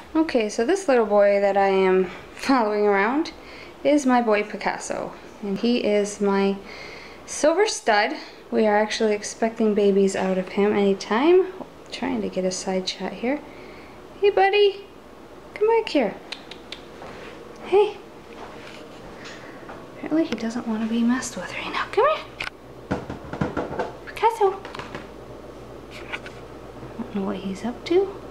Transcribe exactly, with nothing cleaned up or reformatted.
Okay, so this little boy that I am following around is my boy Picasso, and he is my silver stud. We are actually expecting babies out of him anytime. Trying to get a side shot here. Hey buddy, come back here. Hey. Apparently he doesn't want to be messed with right now. Come here. Picasso. I don't know what he's up to.